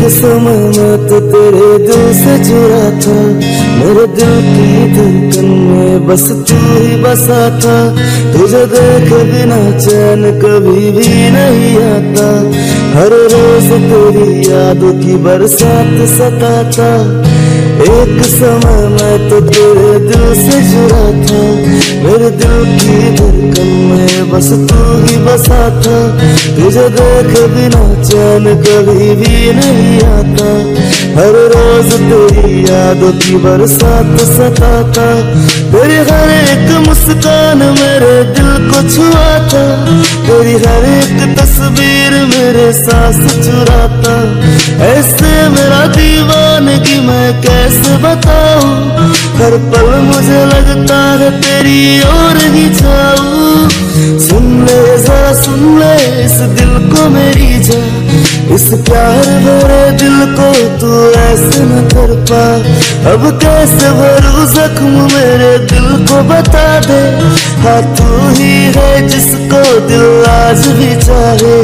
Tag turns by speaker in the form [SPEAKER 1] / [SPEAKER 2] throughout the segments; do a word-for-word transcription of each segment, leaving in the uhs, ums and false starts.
[SPEAKER 1] समय मैं तो तेरे दिल से जुड़ा था, मेरे दिल की धड़कन में बस तू ही बसा था। तुझे देख बिना चैन कभी भी नहीं आता, हर रोज तेरी यादों की बरसात सताता। एक समय मैं तो तेरे दिल से जुड़ा था, मेरे दिल की धड़कन में बस तू ही बसा था। तुझे देख बिना चैन कभी भी नहीं आता, हर रोज तेरी यादों की बरसात सताता। तेरी हर एक मुस्कान मेरे दिल को छुआता, तेरी हर एक तस्वीर मेरे सांस चुराता। ऐसे मेरा दीवानगी मैं कैसे बताऊं, हर पल मुझे लगता है तेरी ओर ही जाऊं। सुन ले जरा सुन ले इस दिल को मेरी जा, इस प्यार भरे दिल को तू ऐसे न कर पा। अब कैसे भरूं जख्म मेरे दिल को बता दे, हाँ तू ही है जिसको दिल आज भी चाहे।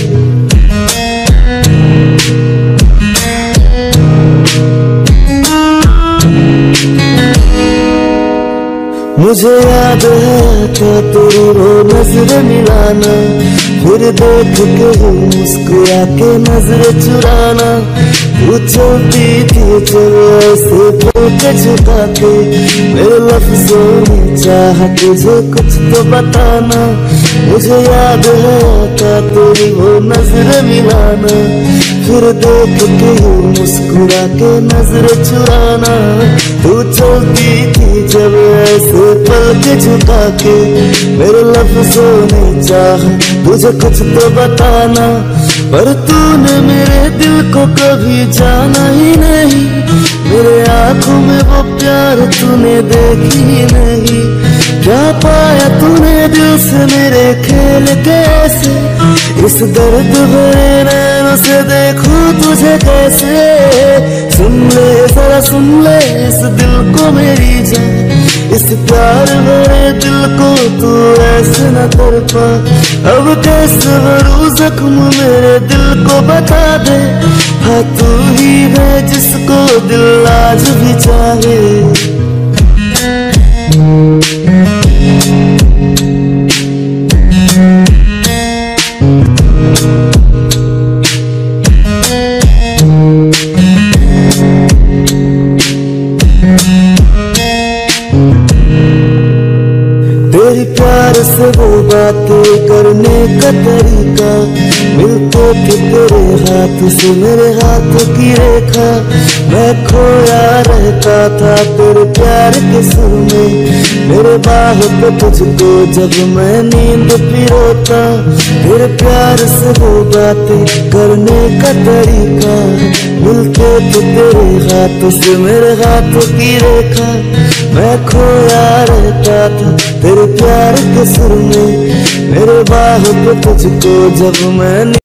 [SPEAKER 1] मुझे याद है था तेरी वो नजर मिलाना, फिर देख के ही मुस्कुरा के नजर चुराना। तू चलती थी जब ऐसे के झुका के, मेरे लफ्जों ने चाहा तुझे कुछ तो बताना। मुझे याद है था तेरी वो नजर मिलाना, फिर देख के ही मुस्कुरा के नजर चुराना। तू चलती थी जब ऐसे पल के झुका के, मेरे लफ्जों ने चाहा तुझे कुछ तो बताना। पर तूने मेरे दिल को कभी जाना ही नहीं, मेरे आंखों में वो प्यार तूने देखी ही नहीं। क्या पाया तूने दिल से मेरे खेल कैसे, इस दर्द भरे नैनों से देखूं तुझे कैसे। सुन ले जरा सुन ले इस दिल को मेरी जान, इस प्यार भरे दिल को तू ऐसे न कर पा। अब कैसे भरूं जख्म मेरे दिल को बता दे, हाँ तू ही है जिसको दिल आज भी चाहे। तेरी प्यार से वो बातें करने का तरीका, मिलते थे तेरे हाथ से मेरे हाथों की रेखा। मैं खोया रहता था तेरे प्यार के सुर में, मेरे बाह पे तुझको जब मैं नींद पिरोता। तेरे प्यार से वो बातें करने का तरीका, मिलते थे तेरे हाथों से मेरे हाथों की रेखा। मैं खोया रहता था तेरे प्यार के सुर में, मेरे बाह पे तुझको जब मैं